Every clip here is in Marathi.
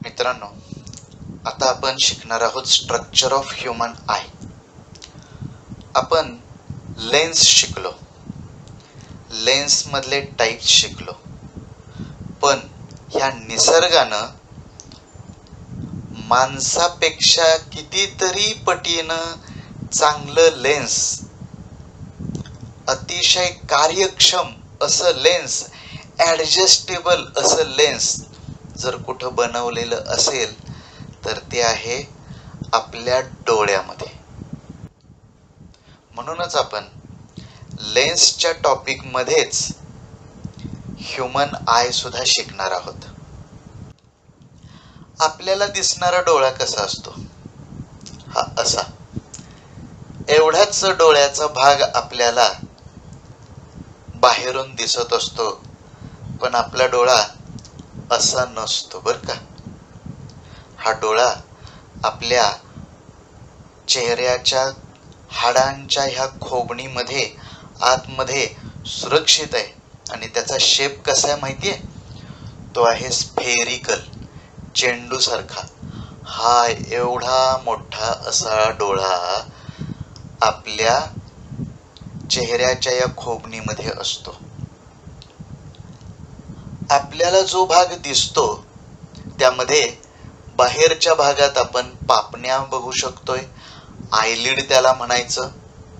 मित्रांनो, आता आपण शिकणार आहोत स्ट्रक्चर ऑफ ह्यूमन आय. आपण लेन्स शिकलो, लेन्स मधले टाइप्स शिकलो, पण ह्या निसर्गानं माणसापेक्षा कितीतरी पटीनं चांगलं लेन्स, अतिशय कार्यक्षम असं लेन्स, ॲडजस्टेबल असं लेन्स जर कुठं बनवलेलं असेल तर ते आहे आपल्या डोळ्यामध्ये. म्हणूनच आपण लेन्सच्या टॉपिक मध्येच ह्यूमन आय सुद्धा शिकणार आहोत. आपल्याला दिसणारा डोळा कसा असतो? हा असा. एवढाच डोळ्याचा भाग आपल्याला बाहेरून दिसत असतो, पण आपला डोळा असा नसतो बर का. हा डोळा आपल्या चेहऱ्याच्या हाडांच्या ह्या खोबणीमध्ये आतमध्ये सुरक्षित आहे आणि त्याचा शेप कसा आहे माहितीये? तो आहे स्फेरिकल, चेंडू सारखा. हा एवढा मोठा असा डोळा आपल्या चेहऱ्याच्या या खोबणीमध्ये असतो. आपल्याला जो भाग दिसतो त्यामध्ये बाहेरच्या भागात आपण पापण्या बघू शकतोय, आयलिड त्याला म्हणायचं.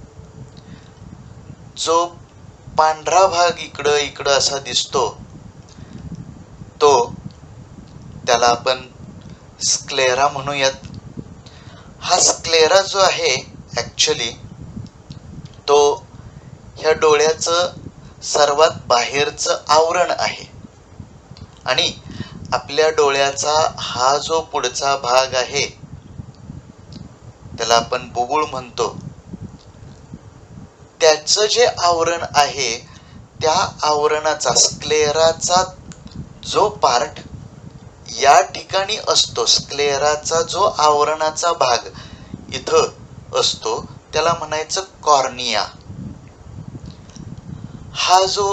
जो पांढरा भाग इकडं असा दिसतो तो त्याला आपण स्क्लेरा म्हणूयात. हा स्क्लेरा जो आहे ऍक्च्युली तो ह्या डोळ्याचं सर्वात बाहेरचं आवरण आहे आणि आपल्या डोळ्याचा हा जो पुढचा भाग आहे त्याला आपण बुबुळ म्हणतो. त्याचं जे आवरण आहे त्या आवरणाचा, स्क्लेराचा जो पार्ट या ठिकाणी असतो, स्क्लेराचा जो आवरणाचा भाग इथं असतो त्याला म्हणायचं कॉर्निया. हा जो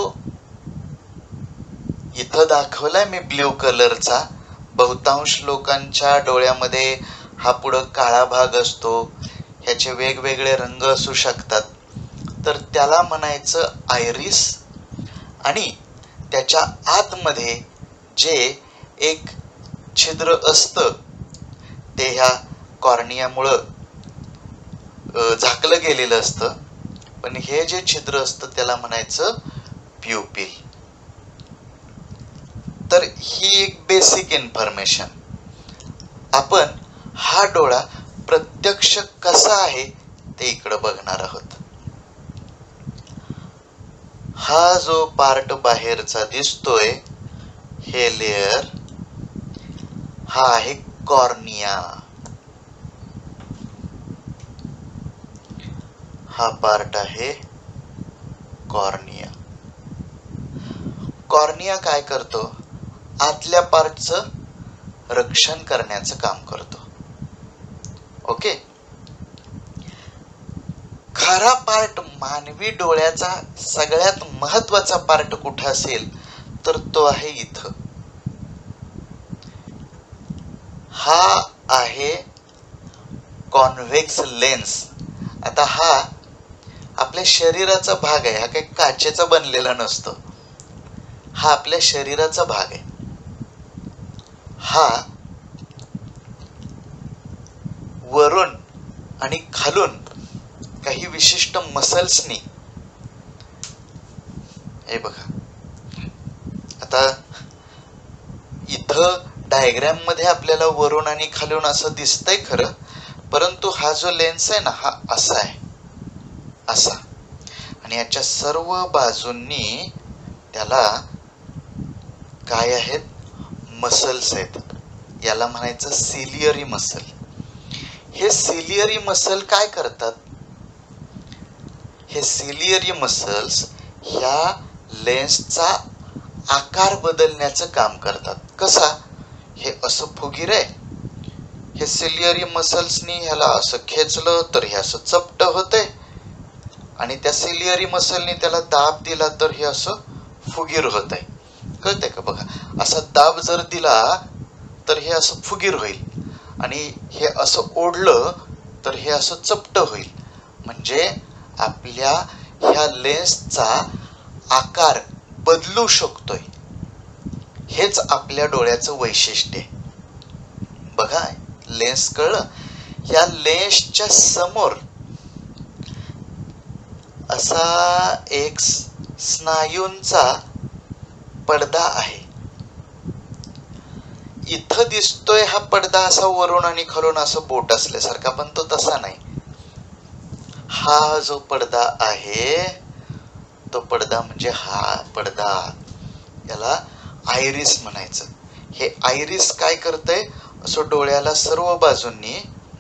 इथं दाखवलाय मी ब्ल्यू कलरचा, बहुतांश लोकांच्या डोळ्यामध्ये हा पुढं काळा भाग असतो, ह्याचे वेगवेगळे रंग असू शकतात, तर त्याला म्हणायचं आयरिस. आणि त्याच्या आतमध्ये जे एक छिद्र असतं ते ह्या कॉर्नियामुळं झाकलं गेलेलं असतं, पण हे जे छिद्र असतं त्याला म्हणायचं प्युपिल. तर ही एक बेसिक इन्फॉर्मेशन. आपण हा डोळा प्रत्यक्ष कसा आहे ते इकडं बघणार आहोत. हा जो पार्ट बाहेरचा दिसतोय हे लेयर, हा आहे कॉर्निया. हा पार्ट आहे कॉर्निया. कॉर्निया काय करतो? आतल्या पार्टचं रक्षण करण्याचं काम करतो. ओके. खरा पार्ट, मानवी डोळ्याचा सगळ्यात महत्वाचा पार्ट कुठं असेल तर तो आहे इथं. हा आहे कॉन्व्हेक्स लेन्स. आता हा आपल्या शरीराचा भाग आहे, हा काही काचेचा बनलेला नसतो, हा आपल्या शरीराचा भाग आहे. हा वरून आणि खालून काही विशिष्ट मसल्सनी, हे बघा आता इथं डायग्राम मध्ये आपल्याला वरून आणि खालून असं दिसतंय खरं, परंतु हा जो लेन्स आहे ना हा असा आहे, असा. आणि याच्या सर्व बाजूंनी त्याला काय आहेत? मसल्स आहेत. याला म्हणायचं सिलियरी मसल. हे सिलियरी मसल काय करतात? हे सिलियरी मसल्स ह्या लेन्सचा आकार बदलण्याचं काम करतात. कसा? हे असं फुगीर आहे, हे सिलियरी मसल्सनी ह्याला असं खेचलं तर हे असं चपट होतंय आणि त्या सिलियरी मसलनी त्याला दाब दिला तर हे असं फुगीर होत आहे. कळतंय का? बघा, असा दाब जर दिला तर हे असं फुगीर होईल, आणि हे असं ओढलं तर हे असं चपट होईल. म्हणजे आपल्या ह्या लेन्सचा आकार बदलू शकतोय. हेच आपल्या डोळ्याचं वैशिष्ट्य आहे. बघा, लेन्स कळलं? या लेन्सच्या समोर असा एक स्नायूंचा पडदा आहे. इथं दिसतोय हा पडदा असा वरून आणि खालून असं बोट असल्यासारखा, पण तो तसा नाही. हा जो पडदा आहे तो पडदा म्हणजे हा पडदा, याला आयरिस म्हणायचं. हे आयरिस काय करतंय, असं डोळ्याला सर्व बाजूंनी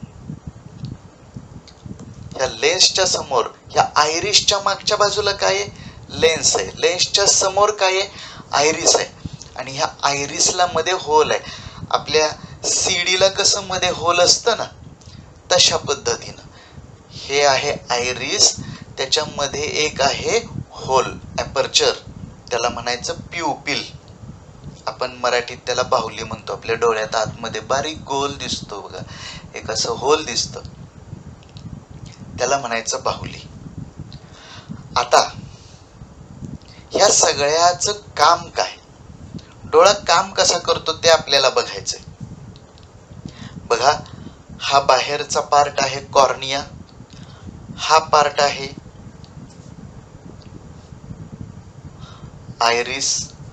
ह्या लेन्सच्या समोर, ह्या आयरिसच्या मागच्या बाजूला काय आहे, लेन्स आहे. लेन्सच्या समोर काय आहे, आयरिस आहे. आणि ह्या आयरिसला मध्ये होल आहे. आपल्या सीडीला कसं मध्ये होल असतं ना, तशा पद्धतीनं हे आहे आयरिस. त्याच्यामध्ये एक आहे होल, ॲपर्चर, त्याला म्हणायचं प्युपिल. आपण मराठीत त्याला बाहुली म्हणतो. आपल्या डोळ्यात आतमध्ये बारीक गोल दिसतो बघा, एक असं होल दिसतं, त्याला म्हणायचं बाहुली. आता ह्या सगळ्याचं काम काय, डोळा काम कसा करतो ते आपल्याला बघायचंय. बघा, हा बाहेरचा पार्ट आहे कॉर्निया, हा पार्ट आहे आयरिस,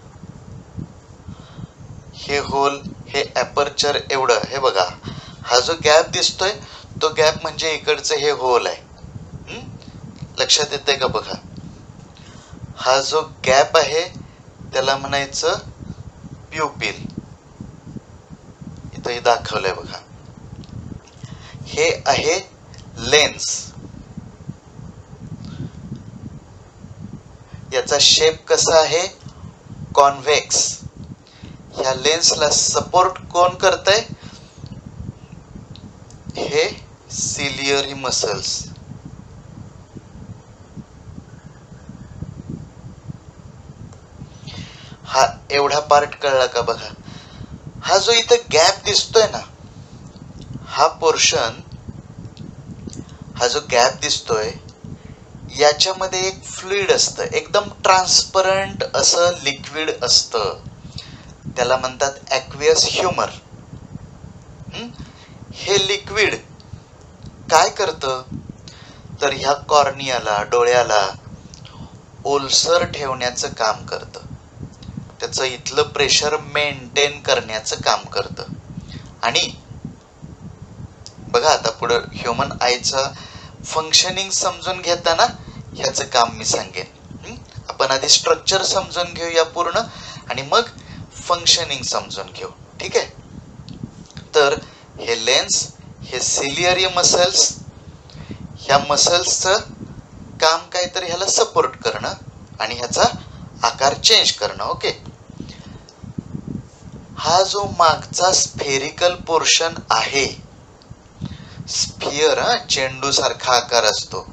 हे होल, हे ॲपर्चर एवढं. हे बघा, हा जो गॅप दिसतोय तो गॅप म्हणजे इकडचं हे होल आहे. लक्षात येतंय का? बघा, हा जो गॅप आहे त्याला म्हणायचं प्युपिल. इथं दाखवलंय बघा. हे आहे लेन्स. याचा शेप कसा आहे, कॉन्व्हेक्स. ह्या लेन्सला सपोर्ट कोण करतंय, हे सिलियरी मसल्स. हा एवढा पार्ट कळला का? बघा, हा जो इथं गॅप दिसतोय ना, हा पोर्शन, हा जो गॅप दिसतोय याच्यामध्ये एक फ्लुइड असतं, एकदम ट्रान्सपरंट असं लिक्विड असतं, त्याला म्हणतात ॲक्वियस ह्युमर. हे लिक्विड काय करतं, तर ह्या कॉर्नियाला, डोळ्याला ओलसर ठेवण्याचं काम करतं. त्याचं इथलं प्रेशर मेंटेन करण्याचं काम करतं. आणि बघा, आता पुढं ह्युमन आयचं फंक्शनिंग समजून घेताना ह्याचं काम मी सांगेन. आपण आधी स्ट्रक्चर समजून घेऊया पूर्ण, आणि मग फंक्शनिंग समजून घेऊ. ठीक आहे? तर हे लेन्स, हे सिलियरी मसल्स, ह्या मसल्सचं काम काय, तर ह्याला सपोर्ट करणं आणि ह्याचा आकार चेंज करणं. ओके. हा जो मागचा स्फेरिकल पोर्शन आहे, स्फिअर, चेंडू सारखा आकार असतो,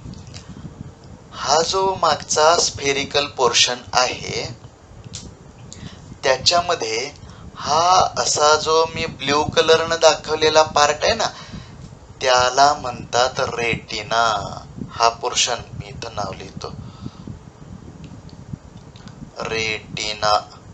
हा जो मागचा स्फेरिकल पोर्शन आहे त्याच्यामध्ये हा असा जो मी ब्ल्यू कलरनं दाखवलेला पार्ट आहे ना, त्याला म्हणतात रेटिना. हा पोर्शन मी इथं नाव लिहितो, रेटिना.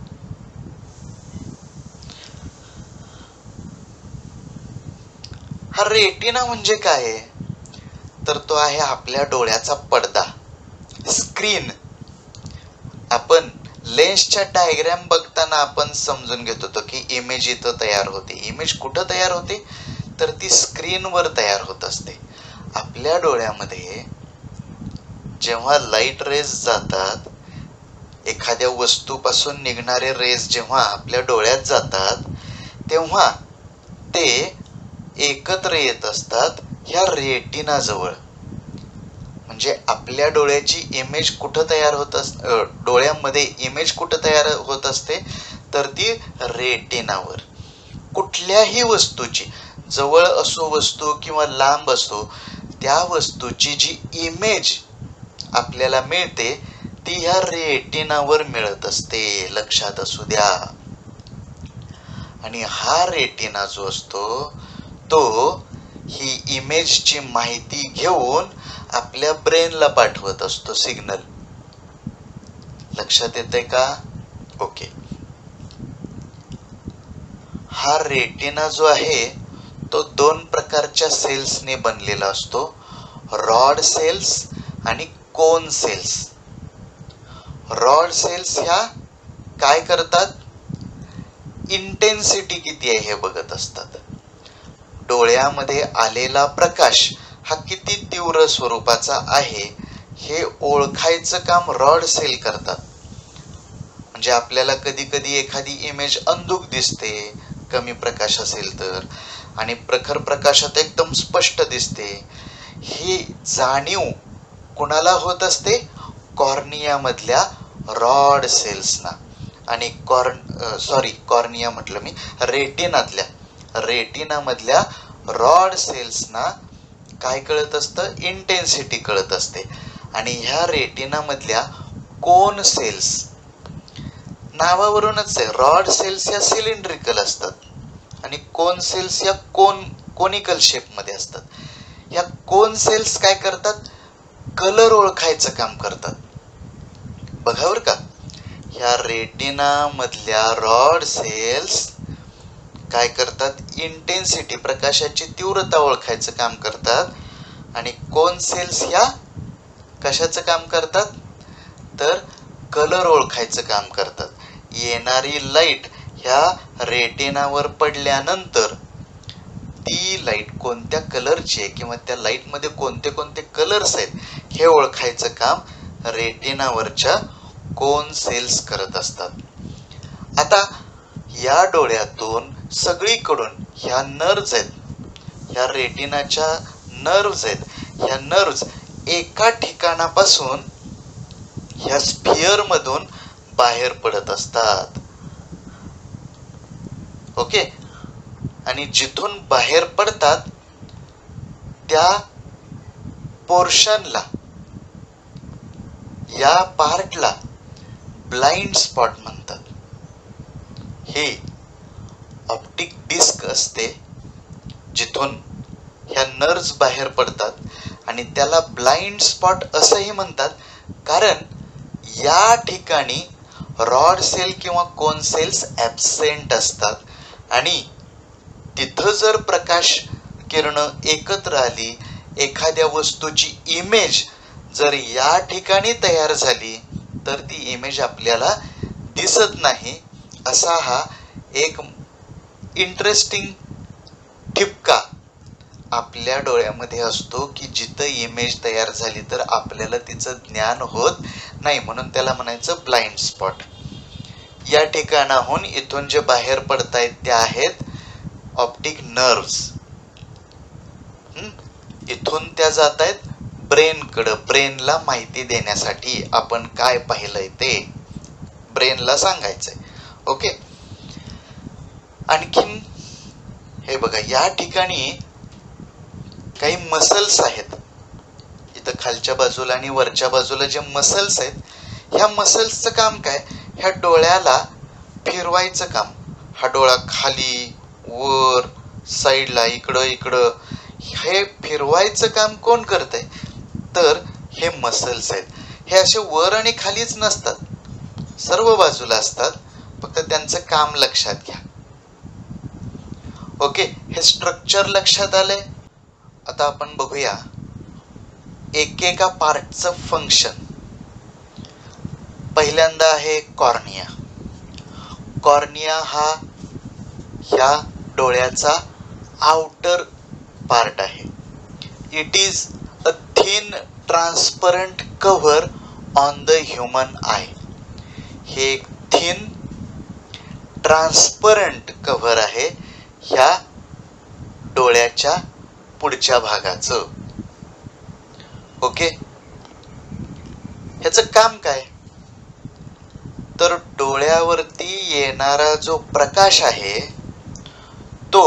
हा रेटिना म्हणजे काय, तर तो आहे आपल्या डोळ्याचा पडदा, स्क्रीन. आपण लेन्सच्या डायग्राम बघताना आपण समजून घेत होतो की इमेज इथं तयार होते. इमेज कुठं तयार होते, तर ती स्क्रीनवर तयार होत असते. आपल्या डोळ्यामध्ये जेव्हा लाईट रेज जातात, एखाद्या वस्तूपासून निघणारे रेज जेव्हा आपल्या डोळ्यात जातात, तेव्हा ते एकत्र येत असतात ह्या रेटिना जवळ. म्हणजे आपल्या डोळ्याची इमेज कुठं तयार होत असते, डोळ्यामध्ये इमेज कुठं तयार होत असते, तर ती रेटिनावर. कुठल्याही वस्तूची, जवळ असो वस्तू किंवा लांब असो, त्या वस्तूची जी इमेज आपल्याला मिळते ती ह्या रेटिनावर मिळत असते. लक्षात असू द्या. आणि हा रेटिना जो असतो तो ही इमेजची माहिती घेऊन आपल्या ब्रेनला पाठवत असतो सिग्नल. लक्षात येते का? ओके. हा रेटिना जो आहे तो 2 प्रकारच्या सेल्सने बनलेला असतो, रॉड सेल्स आणि कोन सेल्स. रॉड सेल्स ह्या काय करतात? इंटेन्सिटी किती आहे हे बघत असतात. डोळ्यामध्ये आलेला प्रकाश हा किती तीव्र स्वरूपाचा आहे हे ओळखायचं काम रॉड सेल करतात. म्हणजे आपल्याला कधी कधी एखादी इमेज अंधुक दिसते कमी प्रकाश असेल तर, आणि प्रखर प्रकाशात एकदम स्पष्ट दिसते. ही जाणीव कुणाला होत असते? कॉर्निया मधल्या रॉड सेल्सना. आणि कॉर्निया म्हटलं मी, रेटिना मधल्या रॉड सेल्सना काय कळत असतं? इंटेन्सिटी कळत असते. आणि ह्या रेटिना मधल्या कोन सेल्स, नावावरूनच आहे, रॉड सेल्स या सिलेंड्रिकल असतात आणि कोन सेल्स या कोनिकल शेप मध्ये असतात. या कोन सेल्स काय करतात? कलर ओळखायचं काम करतात. बघा बरं का, ह्या रेटिना मधल्या रॉड सेल्स काय करतात? इंटेन्सिटी, प्रकाशाची तीव्रता ओळखायचं काम करतात. आणि कोन सेल्स ह्या कशाचं काम करतात? तर कलर ओळखायचं काम करतात. येणारी लाईट ह्या रेटिनावर पडल्यानंतर ती लाईट कोणत्या कलरची आहे किंवा त्या लाईट मध्ये कोणते कोणते कलर्स आहेत हे ओळखायचं काम रेटिनावरच्या कोन सेल्स करत असतात. आता या डोळ्यातून सगळीकडून ह्या नर्व्ज आहेत, ह्या रेटिनाच्या नर्व्ज आहेत. ह्या नर्व्ज एका ठिकाणापासून ह्या स्फिअर मधून बाहेर पडत असतात. ओके. आणि जिथून बाहेर पडतात त्या पोर्शनला, या पार्टला ब्लाइंड स्पॉट म्हणतात. हे ऑप्टिक डिस्क असते जिथून ह्या नर्व्ज बाहेर पडतात आणि त्याला ब्लाइंड स्पॉट असंही म्हणतात, कारण या ठिकाणी रॉड सेल किंवा कोन सेल्स ॲब्सेंट असतात आणि तिथं जर प्रकाश किरण एकत्र आली, एखाद्या वस्तूची इमेज जर या ठिकाणी तयार झाली तर ती इमेज आपल्याला दिसत नाही. असा हा एक इंटरेस्टिंग ठिपका आपल्या डोळ्यामध्ये असतो की जिथं इमेज तयार झाली तर आपल्याला तिचं ज्ञान होत नाही, म्हणून त्याला म्हणायचं ब्लाइंड स्पॉट. या ठिकाणाहून इथून जे बाहेर पडतायत त्या आहेत ऑप्टिक नर्व्स. इथून त्या जात आहेत ब्रेनकडं, ब्रेनला माहिती देण्यासाठी. आपण काय पाहिलंय ते ब्रेनला सांगायचंय. ओके. आणखीन हे बघा, या ठिकाणी काही मसल्स आहेत. इथं खालच्या बाजूला आणि वरच्या बाजूला जे मसल्स आहेत, ह्या मसल्सचं काम काय? ह्या डोळ्याला फिरवायचं काम. हा डोळा खाली वर साईडला इकडं हे फिरवायचं काम कोण करतंय? तर हे मसल्स आहेत. हे असे वर आणि खालीच नसतात, सर्व बाजूला असतात. फक्त त्यांचं काम लक्षात घ्या. ओके. हे स्ट्रक्चर लक्षात आलंय. आता आपण बघूया एकेका पार्टचं फंक्शन. पहिल्यांदा आहे कॉर्निया. कॉर्निया हा ह्या डोळ्याचा आउटर पार्ट आहे. It is a thin transparent cover on the human eye. हे एक थिन ट्रान्सपरंट कव्हर आहे ह्या डोळ्याच्या पुढच्या भागाचं. ओके. ह्याचं काम काय? तर डोळ्यावरती येणारा जो प्रकाश आहे तो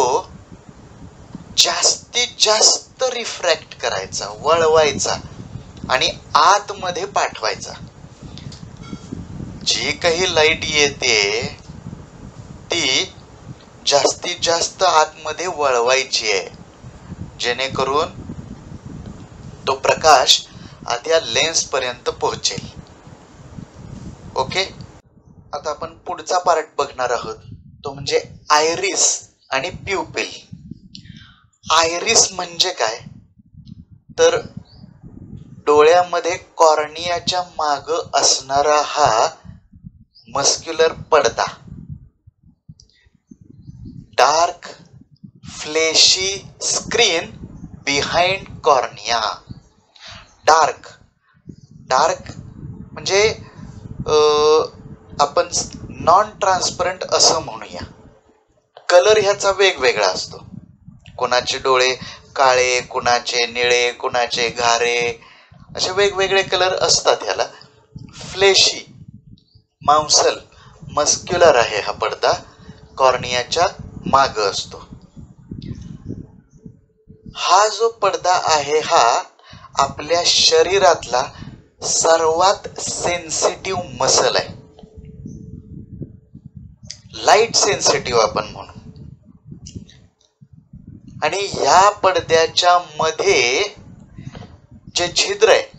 जास्तीत जास्त रिफ्रॅक्ट करायचा, वळवायचा आणि आतमध्ये पाठवायचा. जी काही लाईट येते ती जास्तीत जास्त आतमध्ये वळवायची आहे, जेणेकरून तो प्रकाश त्या लेन्स पर्यंत पोहोचेल. ओके, आता आपण पुढचा पार्ट बघणार आहोत, तो म्हणजे आयरिस आणि प्युपिल. आयरिस म्हणजे काय तर डोळ्यामध्ये कॉर्नियाच्या माग असणारा हा मस्क्युलर पडदा, dark fleshy screen behind cornea. Dark म्हणजे आपण नॉन ट्रान्सपरंट असं म्हणूया. कलर ह्याचा वेगवेगळा असतो. कुणाचे डोळे काळे, कुणाचे निळे, कुणाचे घारे, असे वेगवेगळे कलर असतात ह्याला. फ्लेशी, मांसल, मस्क्युलर आहे हा पडदा, कॉर्नियाच्या माग असतो. हा जो पडदा आहे हा आपल्या शरीरातला सर्वात सेन्सिटिव्ह मसल आहे. लाईट सेन्सिटिव्ह आपण म्हणू. आणि या पडद्याच्या मध्ये जे छिद्र आहे,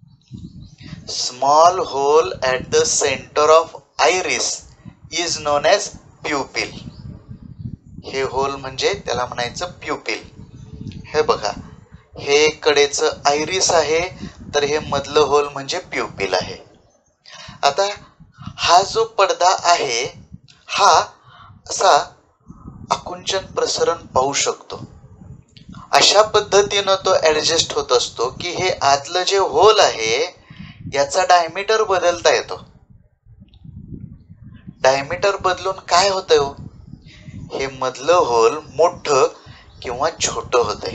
small hole at the center of iris is known as pupil. हे होल म्हणजे त्याला म्हणायचं प्युपिल. हे बघा, हे कडेचं आयरिस आहे, तर हे मधलं होल म्हणजे प्युपिल आहे. आता हा जो पडदा आहे हा असा आकुंचन प्रसरण पाहू शकतो. अशा पद्धतीनं तो ऍडजस्ट होत असतो की हे आतलं जे होल आहे याचा डायमीटर बदलता येतो. डायमीटर बदलून काय होतंय हो, हे मधलं होल मोठं किंवा छोटं होतंय.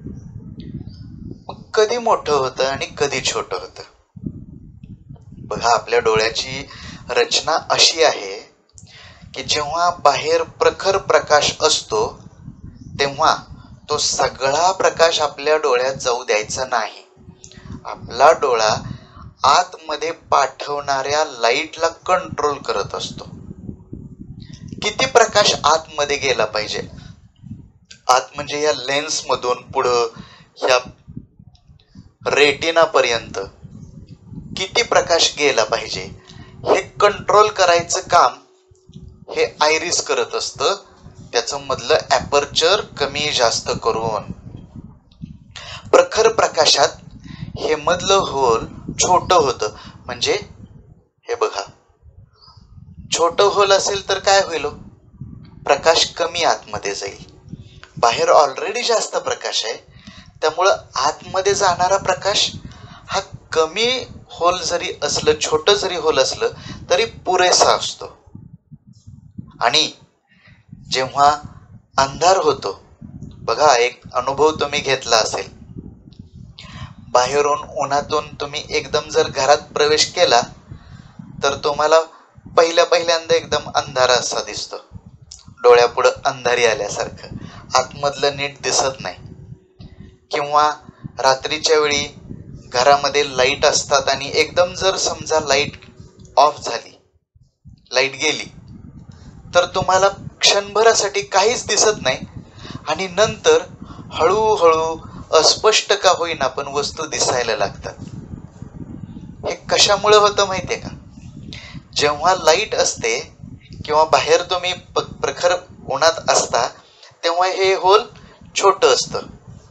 मग कधी मोठं होतं आणि कधी छोटं होतं. बघा, आपल्या डोळ्याची रचना अशी आहे की जेव्हा बाहेर प्रखर प्रकाश असतो तेव्हा तो सगळा प्रकाश आपल्या डोळ्यात जाऊ द्यायचा नाही. आपला डोळा आतमध्ये पाठवणाऱ्या लाईटला कंट्रोल करत असतो. किती प्रकाश आतमध्ये गेला पाहिजे, आत म्हणजे या लेन्स मधून पुढं ह्या रेटिना पर्यंत किती प्रकाश गेला पाहिजे हे कंट्रोल करायचं काम हे आयरिस करत असतं. त्याचं मधलं ॲपर्चर कमी जास्त करून. प्रखर प्रकाशात हे मधलं होल छोटं होतं. म्हणजे हे बघा, छोटं होल असेल तर काय होईल, प्रकाश कमी आतमध्ये जाईल. बाहेर ऑलरेडी जास्त प्रकाश आहे, त्यामुळं आतमध्ये जाणारा प्रकाश हा कमी होल जरी असलं, छोटं जरी होल असलं तरी पुरेसा असतो. आणि जेव्हा अंधार होतो, बघा, एक अनुभव तुम्ही घेतला असेल. बाहेरून उन्हातून तुम्ही एकदम जर घरात प्रवेश केला तर तुम्हाला पहिल्यांदा एकदम अंधार असा दिसतो, डोळ्यापुढं अंधारी आल्यासारखं, आतमधलं नीट दिसत नाही. किंवा रात्रीच्या वेळी घरामध्ये लाईट असतात आणि एकदम जर समजा लाईट ऑफ झाली, लाईट गेली, तर तुम्हाला क्षणभरासाठी काहीच दिसत नाही आणि नंतर हळूहळू अस्पष्ट का होईना पण वस्तू दिसायला लागतात. हे कशामुळे होतं माहितीये का? जेव्हा लाईट असते किंवा बाहेर तुम्ही प्रखर उन्हात असता तेव्हा हे होल छोटं असतं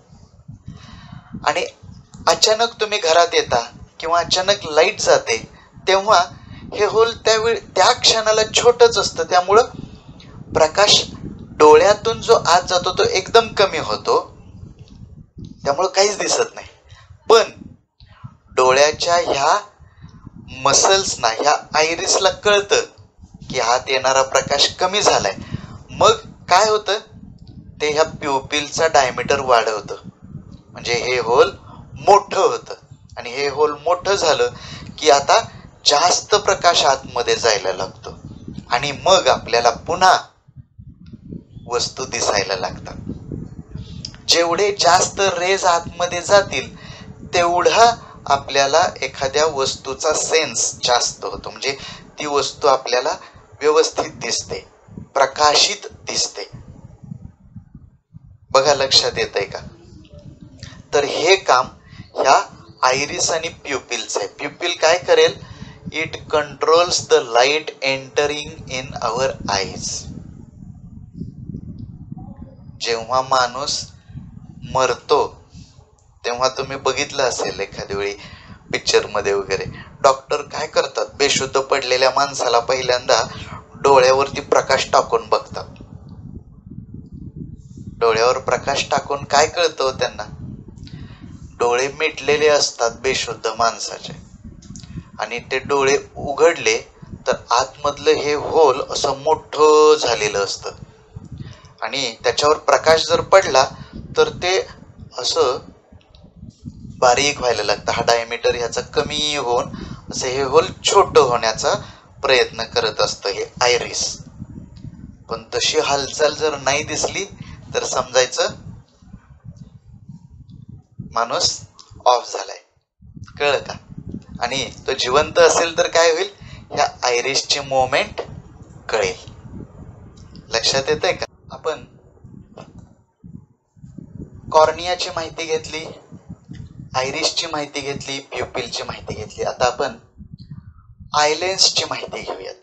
आणि अचानक तुम्ही घरात येता किंवा अचानक लाईट जाते तेव्हा हे होल त्या क्षणाला छोटंच असतं. त्यामुळं प्रकाश डोळ्यातून जो आत जातो तो एकदम कमी होतो, त्यामुळं काहीच दिसत नाही. पण डोळ्याच्या ह्या मसल्सना, ह्या आयरिसला कळतं की आत येणारा प्रकाश कमी झालाय. मग काय होतं, ते ह्या प्युपिलचा डायमीटर वाढवतं. म्हणजे हे होल मोठं होतं आणि हे होल मोठं झालं की आता जास्त प्रकाश आतमध्ये जायला लागतो आणि मग आपल्याला पुन्हा वस्तू दिसायला लागतात. जेवढे जास्त रेज आतमध्ये जातील तेवढा आपल्याला एखाद्या वस्तूचा सेन्स जास्त होतो. म्हणजे ती वस्तू आपल्याला व्यवस्थित दिसते, प्रकाशित दिसते. बघा लक्षात येतंय का? तर हे काम ह्या आयरिस आणि प्युपिलचं आहे. प्युपिल काय करेल? It controls the light entering in our eyes. जेव्हा माणूस मरतो तेव्हा तुम्ही बघितलं असेल एखाद्या वेळी पिक्चर मध्ये वगैरे, डॉक्टर काय करतात? बेशुद्ध पडलेल्या माणसाला पहिल्यांदा डोळ्यावरती प्रकाश टाकून बघतात. डोळ्यावर प्रकाश टाकून काय कळतं त्यांना? डोळे मिटलेले असतात बेशुद्ध माणसाचे, आणि ते डोळे उघडले तर आतमधलं हे होल असं मोठं झालेलं असतं, आणि त्याच्यावर प्रकाश जर पडला तर ते असं बारीक व्हायला लागतं. हा डायमीटर ह्याचा कमी होऊन असं हे होल छोटं होण्याचा प्रयत्न करत असतं हे आयरिस. पण तशी हालचाल जर नाही दिसली तर समजायचं माणूस ऑफ झालाय. कळलं का? आणि तो जिवंत असेल तर काय होईल? ह्या आयरिसची मुवमेंट कळेल. लक्षात येतंय का? आपण कॉर्नियाची माहिती घेतली, आयरिसची माहिती घेतली, प्युपिलची माहिती घेतली. आता आपण आयलेन्सची माहिती घेऊयात.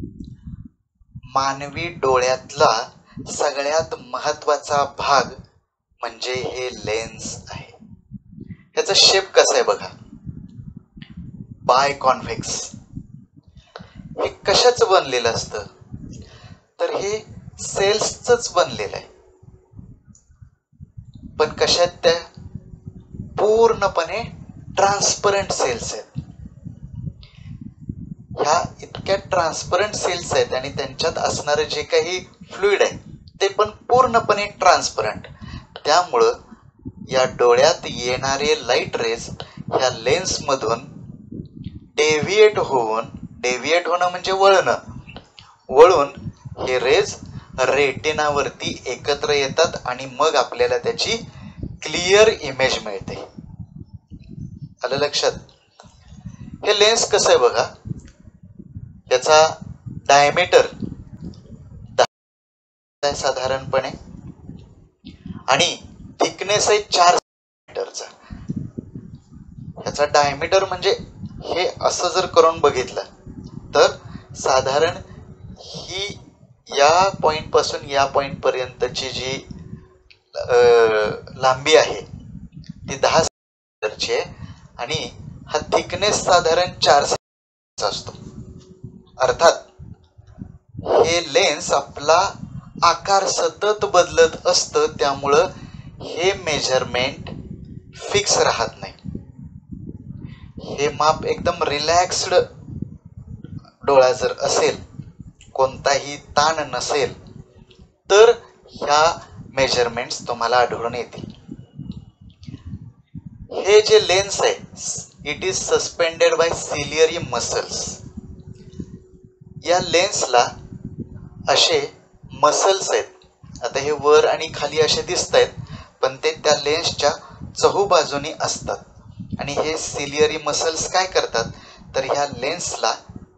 मानवी डोळ्यातला सगळ्यात महत्वाचा भाग म्हणजे हे लेन्स आहे. ह्याचा शेप कसा आहे बघा, बाय कॉन्व्हेक्स. हे कशाच बनलेलं असतं? तर हे सेल्सच बनलेलं आहे. पण कशात? त्या पूर्णपणे ट्रान्सपरंट सेल्स आहेत. ह्या इतक्या ट्रान्सपरंट सेल्स आहेत आणि त्यांच्यात असणारे जे काही फ्लुइड आहे ते पण पूर्णपणे ट्रान्सपरंट. त्यामुळं या डोळ्यात येणारे लाईट रेज ह्या लेन्स मधून डेव्हिएट होणं म्हणजे वळून हे रेज रेटिनावरती एकत्र येतात आणि मग आपल्याला त्याची क्लिअर इमेज मिळते. आलं लक्षात? हे लेन्स कसं आहे बघा, त्याचा डायमीटर साधारणपणे, आणि थिकनेस आहे 4 सेंटीमीटरचा. ह्याचा डायमीटर म्हणजे हे असं जर करून बघितलं तर साधारण ही या पॉइंट पासून या पॉइंट पर्यंतची जी लांबी आहे ती 10 सेंटीमीटरची आहे, आणि हा थिकनेस साधारण 4 सेंटीमीटरचा असतो. अर्थात हे लेन्स आपला आकार सतत बदलत असतं, त्यामुळं हे मेजरमेंट फिक्स राहत नाही. हे माप एकदम रिलॅक्स्ड डोळा जर असेल, कोणताही ताण नसेल, तर ह्या मेजरमेंट्स तुम्हाला आढळून येतील. हे जे लेन्स आहे, it is suspended by ciliary muscles. या लेन्सला असे मसल्स आहेत. आता हे वर आणि खाली असे दिसत आहेत, पण ते त्या लेन्सच्या चहूबाजूनी असतात. आणि हे सिलियरी मसल्स काय करतात? तर ह्या लेन्सला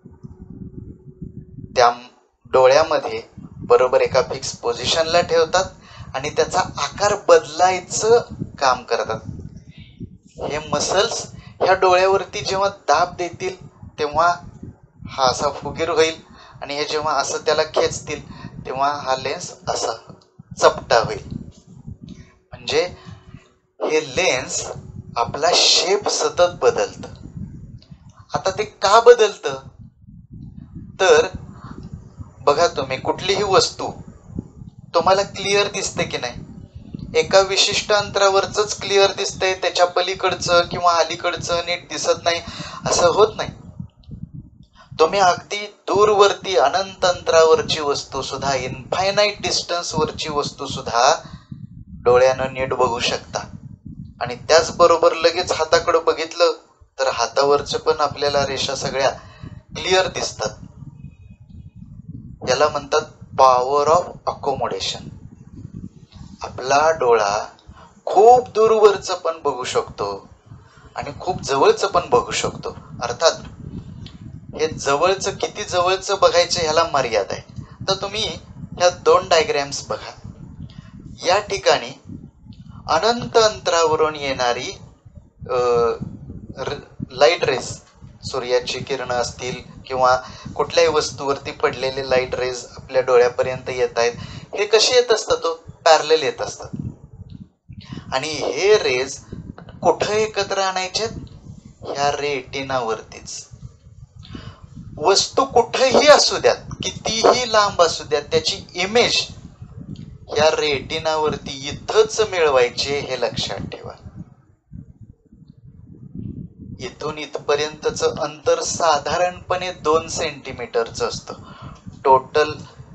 त्या डोळ्यामध्ये बरोबर एका फिक्स पोझिशनला ठेवतात आणि त्याचा आकार बदलायचं काम करतात. हे मसल्स ह्या डोळ्यावरती जेव्हा दाब देतील तेव्हा हा असा फुगीर होईल, आणि हे जेव्हा असं त्याला खेचतील तेव्हा हा लेन्स असा चपटा होईल. म्हणजे हे लेन्स आपला शेप सतत बदलतं. आता ते का बदलतं? तर बघा, तुम्ही कुठलीही वस्तू तुम्हाला क्लिअर दिसते की नाही? एका विशिष्ट अंतरावरच क्लिअर दिसतंय, त्याच्या पलीकडचं किंवा अलीकडचं नीट दिसत नाही, असं होत नाही. तुम्ही अगदी दूरवरती अनंत अंतरावरची वस्तू सुद्धा, इनफायनाईट डिस्टन्स वरची वस्तू सुद्धा डोळ्यानं नीट बघू शकता. आणि त्याचबरोबर लगेच हाताकडे बघितलं तर हातावरचे पण आपल्याला रेषा सगळ्या क्लिअर दिसतात. याला म्हणतात पॉवर ऑफ अकोमोडेशन. आपला डोळा खूप दूरवरचं पण बघू शकतो आणि खूप जवळचं पण बघू शकतो. अर्थात हे जवळचं किती जवळचं बघायचं ह्याला मर्यादा आहे. तर तुम्ही ह्या दोन डायग्रॅम्स बघा. या ठिकाणी अनंत अंतरावरून येणारी लाईट रेज, सूर्याची किरणं असतील किंवा कुठल्याही वस्तूवरती पडलेले लाईट रेज आपल्या डोळ्यापर्यंत येत आहेत. हे कसे येत असतात? पॅरलल येत असतात. आणि हे रेज कुठं एकत्र आणायचे? ह्या रेटिनावरतीच. वस्तू कुठेही असू द्यात, कितीही लांब असू द्यात, त्याची इमेज या रेटिनावरती इथंच मिळवायचे, हे लक्षात ठेवा. इथून इथपर्यंतचं अंतर साधारणपणे 2 सेंटीमीटरचं असतं. टोटल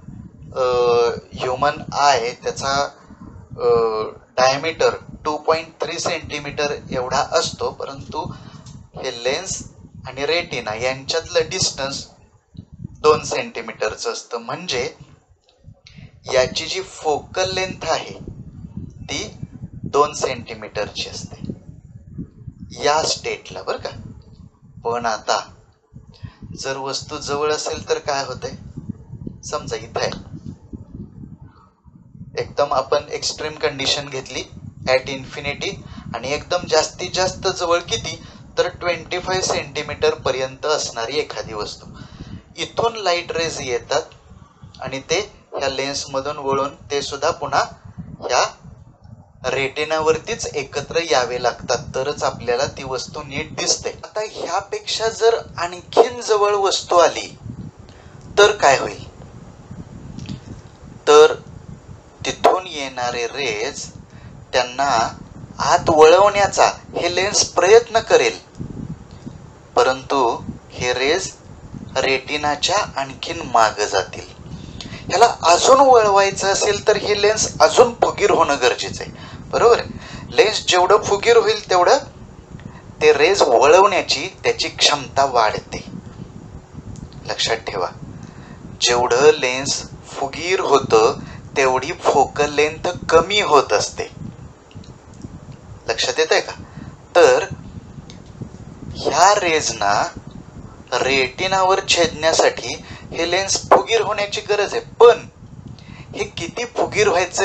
ह्युमन आय त्याचा डायमीटर 2.3 सेंटीमीटर एवढा असतो. परंतु हे लेन्स आणि रेटिना यांच्यातलं डिस्टन्स 2 सेंटीमीटरचं असतं. म्हणजे याची जी फोकल लेंथ आहे ती 2 सेंटीमीटरची असते या स्टेटला, बरं का. पण आता जर वस्तू जवळ असेल तर काय होतंय? समजा इथं आहे, एकदम आपण एक्स्ट्रीम कंडिशन घेतली ॲट इन्फिनिटी, आणि एकदम जास्तीत जास्त जवळ किती? तर 25 सेंटीमीटर पर्यंत असणारी एखादी वस्तू. इथून लाईट रेज येतात आणि ते ह्या लेन्समधून वळून ते सुद्धा पुन्हा ह्या रेटिनावरतीच एकत्र यावे लागतात, तरच आपल्याला ती वस्तू नीट दिसते. आता ह्यापेक्षा जर आणखीन जवळ वस्तू आली तर काय होईल? तर तिथून येणारे रेज त्यांना आत वळवण्याचा हे लेन्स प्रयत्न करेल, परंतु हे रेज रेटिनाच्या आणखीन मागे जातील. ह्याला अजून वळवायचं असेल तर हे लेन्स अजून फुगीर होणं गरजेचं आहे, बरोबर. लेन्स जेवढं फुगीर होईल तेवढं ते रेज वळवण्याची त्याची क्षमता वाढते. लक्षात ठेवा, जेवढं लेन्स फुगीर होतं तेवढी फोकल लेंथ कमी होत असते. लक्षात येत आहे का? तर ह्या रेजना रेटिनावर छेदण्यासाठी हे लेन्स फुगीर होण्याची गरज आहे. पण हे किती फुगीर व्हायचं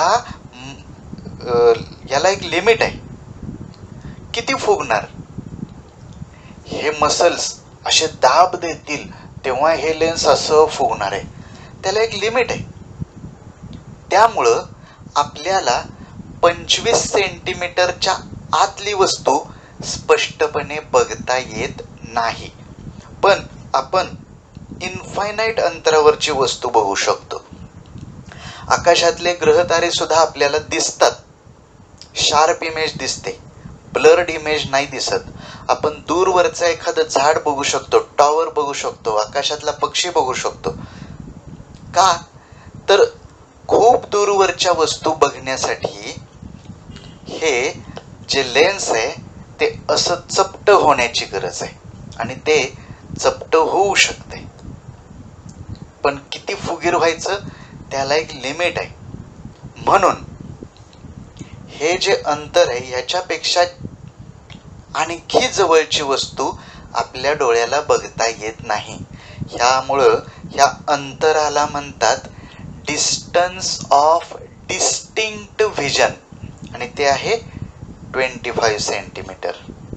याला एक लिमिट आहे. किती फुगणार? हे मसल्स असे दाब देतील तेव्हा हे लेन्स असं फुगणार आहे. त्याला एक लिमिट आहे. त्यामुळं आपल्याला 25 सेंटीमीटरच्या आतली वस्तू स्पष्टपणे बघता येत नाही, पण आपण इन्फायनाईट अंतरावरची वस्तू बघू शकतो. आकाशातले ग्रहतारे सुद्धा आपल्याला दिसतात. शार्प इमेज दिसते, ब्लर्ड इमेज नाही दिसत. आपण दूरवरचं एखादं झाड बघू शकतो, टॉवर बघू शकतो, आकाशातला पक्षी बघू शकतो. का? तर खूप दूरवरच्या वस्तू बघण्यासाठी हे जे लेन्स आहे ते असं चपट होण्याची गरज आहे, आणि ते चपट होऊ शकते. पण किती फुगीर व्हायचं त्याला एक लिमिट आहे. म्हणून हे जे अंतर आहे ह्याच्यापेक्षा आणखी जवळची वस्तू आपल्या डोळ्याला बघता येत नाही. ह्यामुळं ह्या अंतराला म्हणतात डिस्टन्स ऑफ डिस्टिंक्ट व्हिजन, आणि ते आहे 25 सेंटीमीटर.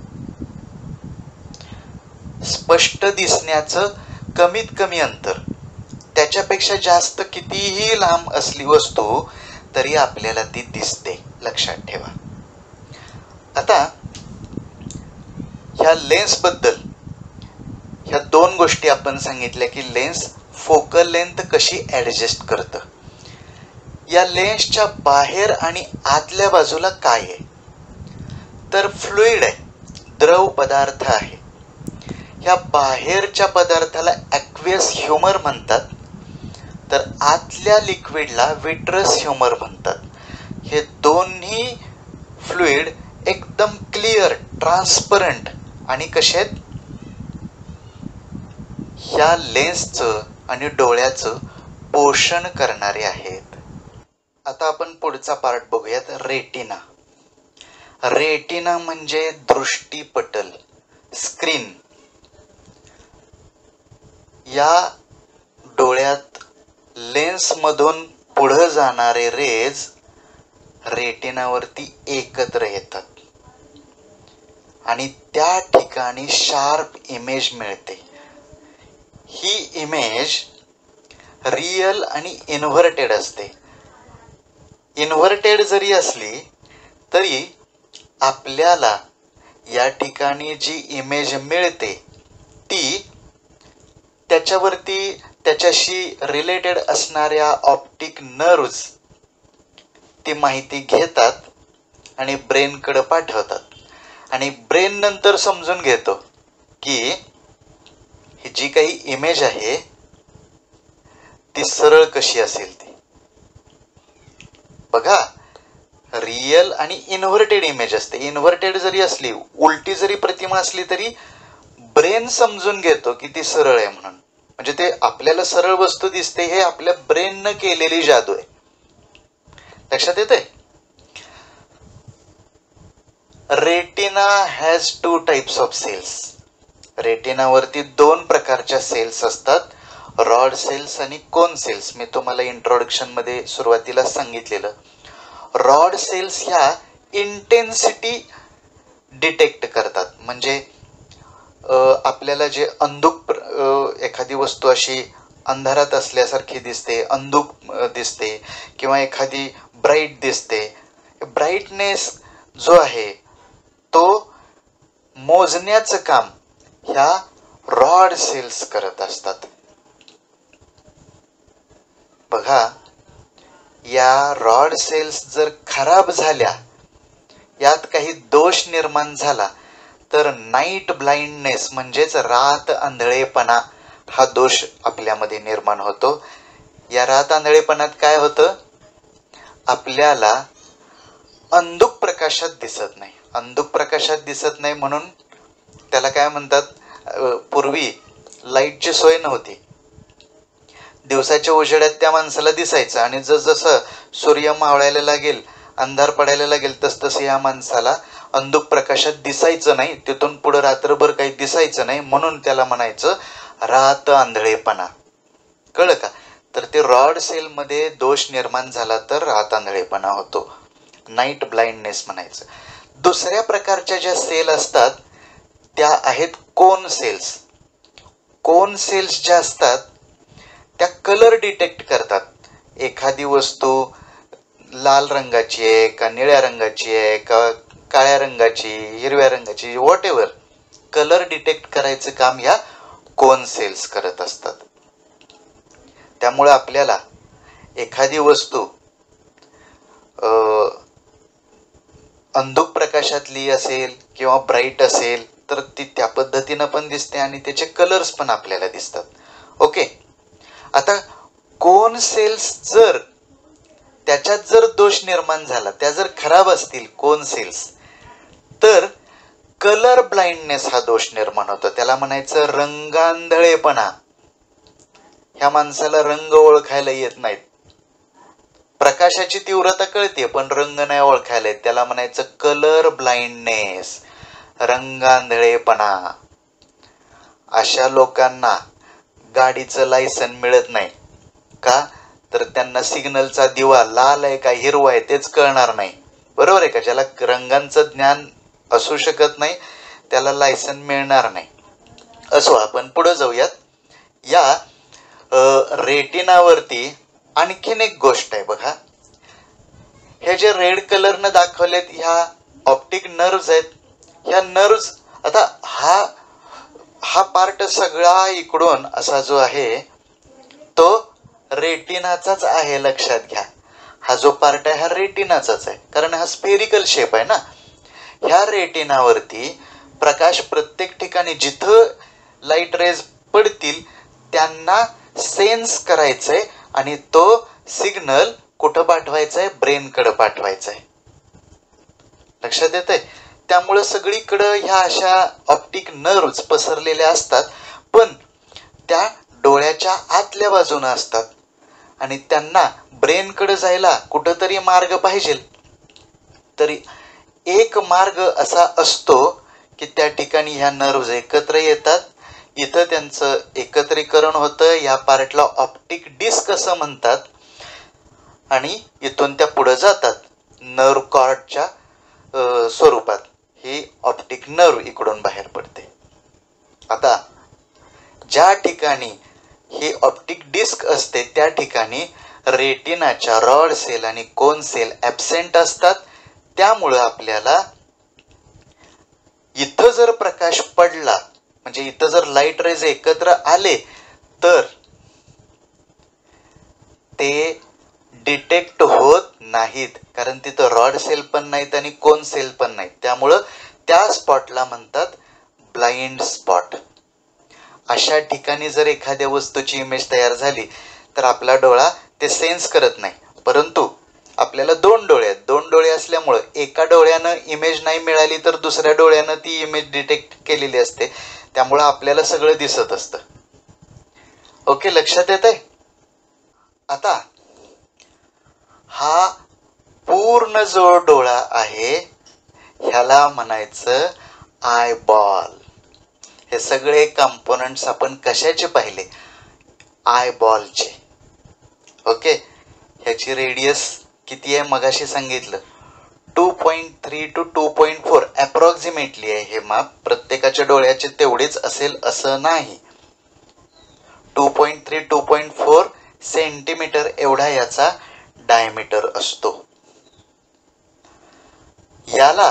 स्पष्ट दिसण्याचं कमीत कमी अंतर. त्याच्यापेक्षा जास्त कितीही लांब असली वस्तू तरी आपल्याला ती दिसते. लक्षात ठेवा. आता ह्या लेन्स बद्दल ह्या दोन गोष्टी आपण सांगितल्या की लेन्स फोकल लेंथ कशी ऍडजस्ट करतं. या लेन्सच्या बाहेर आणि आतल्या बाजूला काय आहे? तर फ्लुइड आहे, द्रव पदार्थ आहे. ह्या बाहेरच्या पदार्थाला ॲक्वियस ह्युमर म्हणतात, तर आतल्या लिक्विडला विट्रस ह्युमर म्हणतात. हे दोन्ही फ्लुइड एकदम क्लिअर, ट्रान्सपरंट आणि कसे आहेत? ह्या लेन्सचं आणि डोळ्याचं पोषण करणारे आहेत. आता आपण पुढचा पार्ट बघूयात, रेटिना. रेटिना म्हणजे दृष्टीपटल, स्क्रीन. या डोळ्यात लेन्समधून पुढे जाणारे रेज रेटिनावरती एकत्र येतात आणि त्या ठिकाणी शार्प इमेज मिळते. ही इमेज रियल आणि इन्व्हर्टेड असते. इन्व्हर्टेड जरी असली तरी आपल्याला या ठिकाणी जी इमेज मिळते ती त्याच्यावरती त्याच्याशी रिलेटेड असणाऱ्या ऑप्टिक नर्व्ज ती माहिती घेतात आणि ब्रेनकडे पाठवतात. आणि ब्रेन नंतर समजून घेतो की ही जी काही इमेज आहे ती सरळ कशी असेल ती. बघा, रियल आणि इन्व्हर्टेड इमेज असते. इन्व्हर्टेड जरी असली, उलटी जरी प्रतिमा असली तरी ब्रेन समजून घेतो की ती सरळ आहे म्हणून. म्हणजे ते आपल्याला सरळ वस्तू दिसते हे आपल्या ब्रेननं केलेली जादू आहे. लक्षात येते? Retina has 2 types of cells. रेटिनावरती 2 प्रकारच्या सेल्स असतात, रॉड सेल्स आणि कोन सेल्स. मी तुम्हाला इंट्रोडक्शन मध्ये सुरुवातीला सांगितलेलं. रॉड सेल्स ह्या इंटेन्सिटी डिटेक्ट करतात. म्हणजे आपल्याला जे अंधुक एखादी वस्तू अशी अंधारात असल्यासारखी दिसते, अंधुक दिसते किंवा एखादी ब्राईट दिसते, ब्राईटनेस जो आहे तो मोजण्याचं काम ह्या रॉड सेल्स करत असतात. बघा, या रॉड सेल्स जर खराब झाल्या, यात काही दोष निर्माण झाला तर नाईट ब्लाइंडनेस म्हणजेच रात आंधळेपणा हा दोष आपल्यामध्ये निर्माण होतो. या रात आंधळेपणात काय होतं? आपल्याला अंधुक प्रकाशात दिसत नाही. अंधुक प्रकाशात दिसत नाही म्हणून त्याला काय म्हणतात? पूर्वी लाईटची सोय नव्हती. दिवसाच्या उजेडात त्या माणसाला दिसायचं आणि जसजसं सूर्य मावळायला लागेल, अंधार पडायला लागेल, तसतसं या माणसाला अंधुक प्रकाशात दिसायचं नाही. तिथून पुढे रात्रभर काही दिसायचं नाही म्हणून त्याला म्हणायचं रात आंधळेपणा. कळलं का? तर ते रॉड सेल मध्ये दोष निर्माण झाला तर रात आंधळेपणा होतो, नाईट ब्लाइंडनेस म्हणायचं. दुसऱ्या प्रकारच्या ज्या सेल असतात त्या आहेत कोन सेल्स. कोन सेल्स ज्या असतात त्या कलर डिटेक्ट करतात. एखादी वस्तू लाल रंगाची आहे का निळ्या रंगाची आहे का काळ्या रंगाची, हिरव्या रंगाची, व्हॉट एव्हर, कलर डिटेक्ट करायचं काम ह्या कोन सेल्स करत असतात. त्यामुळे आपल्याला एखादी वस्तू अंधुक प्रकाशातली असेल किंवा ब्राईट असेल तर ती त्या पद्धतीनं पण दिसते आणि त्याचे कलर्स पण आपल्याला दिसतात. ओके, आता कोन सेल्स जर त्याच्यात जर दोष निर्माण झाला, त्या जर खराब असतील कोन सेल्स, तर कलर ब्लाइंडनेस हा दोष निर्माण होतो. त्याला म्हणायचं रंगांधळेपणा. ह्या माणसाला रंग ओळखायला येत नाहीत. प्रकाशाची तीव्रता कळते पण रंग नाही ओळखायला येत. त्याला म्हणायचं कलर ब्लाइंडनेस, रंगांधळेपणा. अशा लोकांना गाडीचं लायसन मिळत नाही. का? तर त्यांना सिग्नलचा दिवा लाल आहे का हिरवा आहे तेच कळणार नाही. बरोबर आहे का? ज्याला रंगांचं ज्ञान असू शकत नाही त्याला लायसन मिळणार नाही. असो, आपण पुढे जाऊयात. या रेटिनावरती आणखीन एक गोष्ट आहे. बघा, हे जे रेड कलरनं दाखवलेत ह्या ऑप्टिक नर्व्ज आहेत. ह्या नर्व्ज, आता हा पार्ट सगळा इकडून असा जो आहे तो रेटिनाचाच आहे. लक्षात घ्या, हा जो पार्ट आहे हा रेटिनाचाच आहे कारण हा स्फेरिकल शेप आहे ना. ह्या रेटिनावरती प्रकाश प्रत्येक ठिकाणी जिथं लाईट रेज पडतील त्यांना सेन्स करायचंय आणि तो सिग्नल कुठं पाठवायचाय? ब्रेनकडे पाठवायचाय. लक्षात येतंय? त्यामुळे सगळीकडं ह्या अशा ऑप्टिक नर्व्ज पसरलेल्या असतात पण त्या डोळ्याच्या आतल्या बाजूने असतात आणि त्यांना ब्रेनकडे जायला कुठंतरी मार्ग पाहिजे. तरी एक मार्ग असा असतो की त्या ठिकाणी ह्या नर्व्ज एकत्र येतात, इथं त्यांचं एकत्रीकरण होतं. या पार्टला ऑप्टिक डिस्क असं म्हणतात आणि इथून त्या पुढे जातात नर्व कॉर्डच्या स्वरूपात. ही ऑप्टिक नर्व इकडून बाहेर पडते. आता ज्या ठिकाणी ही ऑप्टिक डिस्क असते त्या ठिकाणी रेटिनाच्या रॉड सेल आणि कोन सेल ॲब्सेंट असतात. त्यामुळं आपल्याला इथं जर प्रकाश पडला म्हणजे इथं जर लाईट रेज एकत्र आले तर ते डिटेक्ट होत नाहीत, कारण तिथं रॉड सेल पण नाहीत आणि कोन सेल पण नाहीत. त्यामुळं त्या स्पॉटला म्हणतात ब्लाइंड स्पॉट. अशा ठिकाणी जर एखाद्या वस्तूची इमेज तयार झाली तर आपला डोळा ते सेन्स करत नाही. परंतु आपल्याला दोन डोळे आहेत. दोन डोळे असल्यामुळं एका डोळ्यानं इमेज नाही मिळाली तर दुसऱ्या डोळ्यानं ती इमेज डिटेक्ट केलेली असते. त्यामुळं आपल्याला सगळं दिसत असतं. ओके, लक्षात येत आहे? आता हा पूर्ण जो डोळा आहे ह्याला म्हणायचं आय बॉल. हे सगळे कंपोनंट्स आपण कशाचे पाहिले? आय बॉलचे. ओके, ह्याची रेडियस किती आहे मगाशी सांगितलं, 2.3 to 2.4 अप्रॉक्सिमेटली आहे हे माप. प्रत्येकाच्या डोळ्याचे तेवढेच असेल असं नाही. 2.3 2.4 सेंटीमीटर एवढा याचा डायमीटर असतो. याला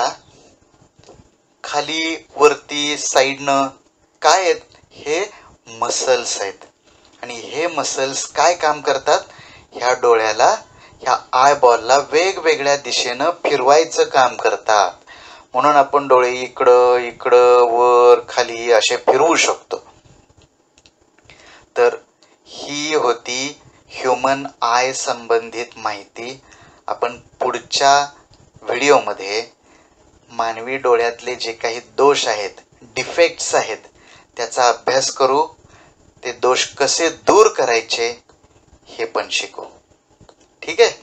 खाली वरती साईडनं काय आहेत? हे मसल्स आहेत. आणि हे मसल्स काय काम करतात? ह्या डोळ्याला, ह्या आय बॉलला वेगवेगळ्या दिशेनं फिरवायचं काम करतात. म्हणून आपण डोळे इकडं इकडं वर खाली असे फिरवू शकतो. तर ही होती ह्युमन आय संबंधित माहिती. आपण पुढच्या व्हिडिओमध्ये मानवी डोळ्यातले जे काही दोष आहेत, डिफेक्ट्स आहेत, त्याचा अभ्यास करू. ते दोष कसे दूर करायचे हे पण शिकू. ठीक आहे.